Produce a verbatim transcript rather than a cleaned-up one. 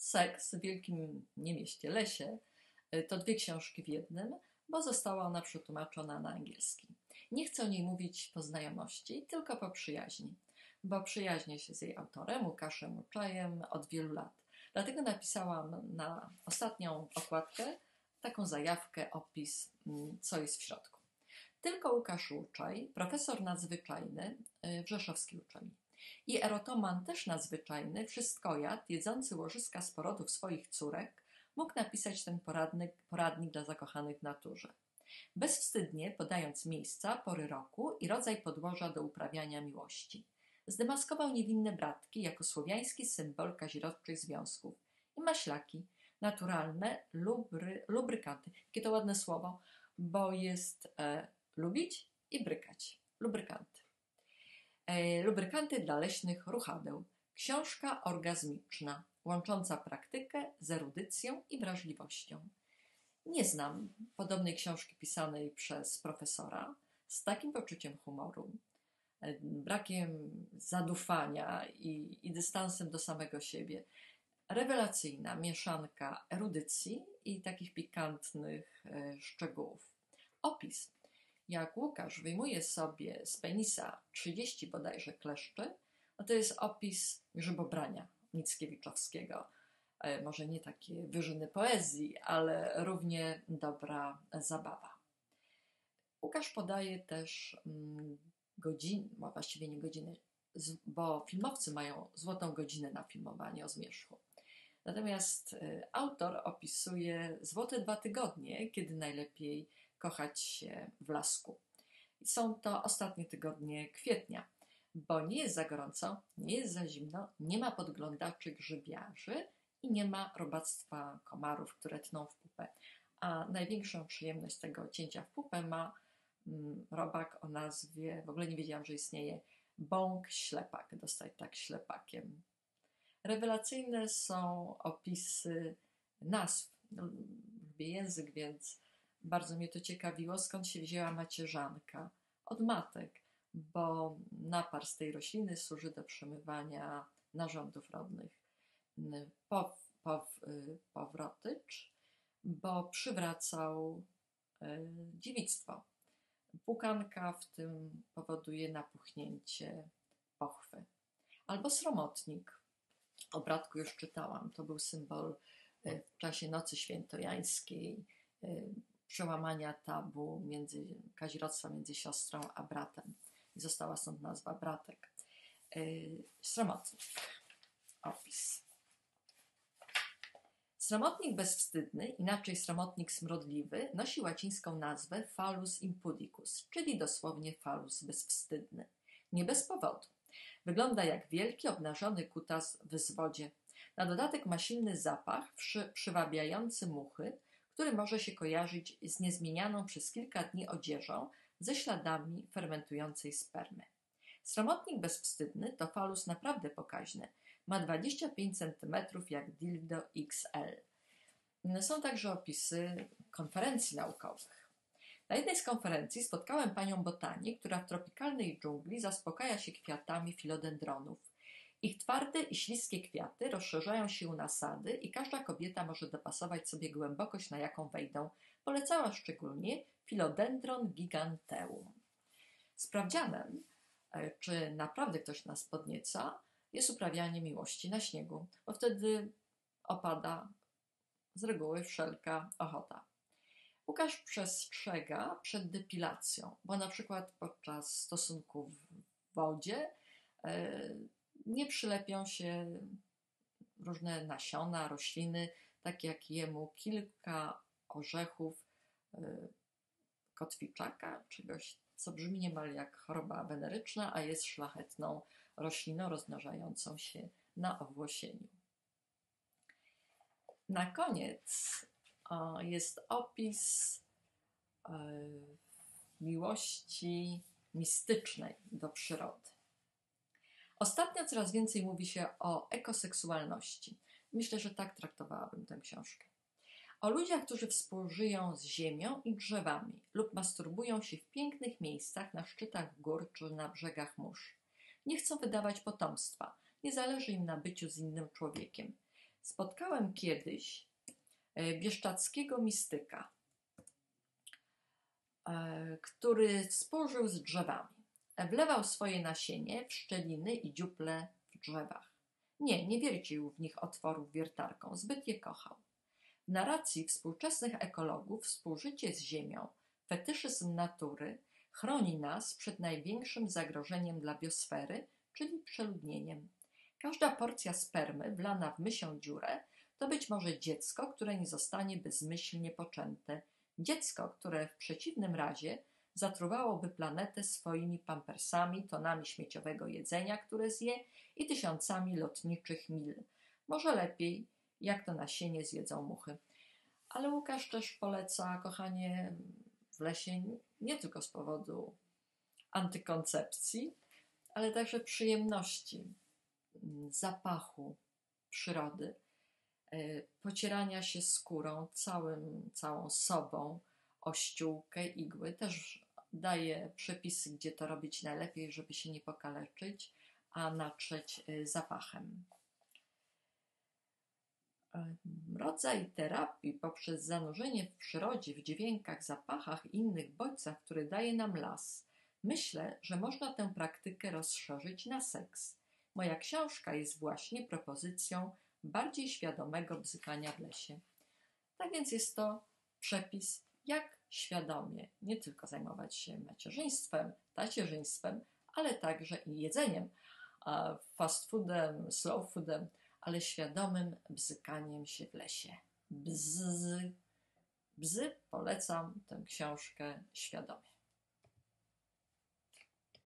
Seks w Wielkim Nie mieście Lesie to dwie książki w jednym, bo została ona przetłumaczona na angielski. Nie chcę o niej mówić po znajomości, tylko po przyjaźni, bo przyjaźnię się z jej autorem, Łukaszem Łuczajem, od wielu lat. Dlatego napisałam na ostatnią okładkę taką zajawkę, opis, co jest w środku. Tylko Łukasz Łuczaj, profesor nadzwyczajny w rzeszowskiej uczelni. I erotoman też nadzwyczajny, wszystkojad, jedzący łożyska z porodów swoich córek, mógł napisać ten poradnik, poradnik dla zakochanych w naturze. Bezwstydnie podając miejsca, pory roku i rodzaj podłoża do uprawiania miłości. Zdemaskował niewinne bratki jako słowiański symbol kazirodczych związków i maślaki, naturalne lubry, lubrykanty. Jakie to ładne słowo, bo jest e, lubić i brykać. Lubrykanty. E, lubrykanty dla leśnych ruchadeł. Książka orgazmiczna, łącząca praktykę z erudycją i wrażliwością. Nie znam podobnej książki pisanej przez profesora z takim poczuciem humoru, brakiem zadufania i, i dystansem do samego siebie. Rewelacyjna mieszanka erudycji i takich pikantnych e, szczegółów. Opis. Jak Łukasz wyjmuje sobie z penisa trzydzieści bodajże kleszczy, no to jest opis grzybobrania Mickiewiczowskiego. E, może nie takie wyżyny poezji, ale równie dobra zabawa. Łukasz podaje też mm, godziny, właściwie nie godziny, bo filmowcy mają złotą godzinę na filmowanie o zmierzchu. Natomiast y, autor opisuje złote dwa tygodnie, kiedy najlepiej kochać się w lasku. I są to ostatnie tygodnie kwietnia, bo nie jest za gorąco, nie jest za zimno, nie ma podglądaczy grzybiarzy i nie ma robactwa komarów, które tną w pupę. A największą przyjemność tego cięcia w pupę ma mm, robak o nazwie, w ogóle nie wiedziałam, że istnieje, bąk ślepak, dostać tak ślepakiem. Rewelacyjne są opisy nazw. Lubię język, więc bardzo mnie to ciekawiło, skąd się wzięła macierzanka. Od matek, bo napar z tej rośliny służy do przemywania narządów rodnych. Pow, pow, powrotycz, bo przywracał y, dziewictwo. Pukanka w tym powoduje napuchnięcie pochwy. Albo sromotnik. O bratku już czytałam. To był symbol w czasie Nocy Świętojańskiej, przełamania tabu między, kazirodztwa między siostrą a bratem. I została stąd nazwa bratek. Sromotnik. Opis. Sromotnik bezwstydny, inaczej sromotnik smrodliwy, nosi łacińską nazwę Phallus impudicus, czyli dosłownie Phallus bezwstydny. Nie bez powodu. Wygląda jak wielki, obnażony kutas w zwodzie. Na dodatek ma silny zapach, przy, przywabiający muchy, który może się kojarzyć z niezmienianą przez kilka dni odzieżą ze śladami fermentującej spermy. Sromotnik bezwstydny to Phallus naprawdę pokaźny. Ma dwadzieścia pięć centymetrów jak dildo X L. Są także opisy konferencji naukowych. Na jednej z konferencji spotkałem panią botanik, która w tropikalnej dżungli zaspokaja się kwiatami filodendronów. Ich twarde i śliskie kwiaty rozszerzają się u nasady i każda kobieta może dopasować sobie głębokość, na jaką wejdą. Polecała szczególnie Philodendron giganteum. Sprawdzianem, czy naprawdę ktoś nas podnieca, jest uprawianie miłości na śniegu, bo wtedy opada z reguły wszelka ochota. Łukasz przestrzega przed depilacją, bo na przykład podczas stosunków w wodzie nie przylepią się różne nasiona, rośliny, tak jak jemu kilka orzechów kotwiczaka, czegoś, co brzmi niemal jak choroba weneryczna, a jest szlachetną rośliną rozmnażającą się na owłosieniu. Na koniec o, jest opis e, miłości mistycznej do przyrody. Ostatnio coraz więcej mówi się o ekoseksualności. Myślę, że tak traktowałabym tę książkę. O ludziach, którzy współżyją z ziemią i drzewami lub masturbują się w pięknych miejscach na szczytach gór czy na brzegach mórz. Nie chcą wydawać potomstwa, nie zależy im na byciu z innym człowiekiem. Spotkałem kiedyś bieszczadzkiego mistyka, który współżył z drzewami. Wlewał swoje nasienie w szczeliny i dziuple w drzewach. Nie, nie wiercił w nich otworów wiertarką, zbyt je kochał. W narracji współczesnych ekologów współżycie z Ziemią, fetyszyzm natury chroni nas przed największym zagrożeniem dla biosfery, czyli przeludnieniem. Każda porcja spermy wlana w mysią dziurę to być może dziecko, które nie zostanie bezmyślnie poczęte. Dziecko, które w przeciwnym razie zatruwałoby planetę swoimi pampersami, tonami śmieciowego jedzenia, które zje, i tysiącami lotniczych mil. Może lepiej, jak to nasienie zjedzą muchy. Ale Łukasz też poleca kochanie w lesie nie tylko z powodu antykoncepcji, ale także przyjemności, zapachu przyrody, pocierania się skórą, całym, całą sobą o ściółkę, igły. Też daje przepisy, gdzie to robić najlepiej, żeby się nie pokaleczyć, a natrzeć zapachem. Rodzaj terapii poprzez zanurzenie w przyrodzie, w dźwiękach, zapachach i innych bodźcach, które daje nam las. Myślę, że można tę praktykę rozszerzyć na seks. Moja książka jest właśnie propozycją bardziej świadomego bzykania w lesie. Tak więc jest to przepis, jak świadomie nie tylko zajmować się macierzyństwem, tacierzyństwem, ale także i jedzeniem, fast foodem, slow foodem, ale świadomym bzykaniem się w lesie. Bzz, bzy, polecam tę książkę świadomie.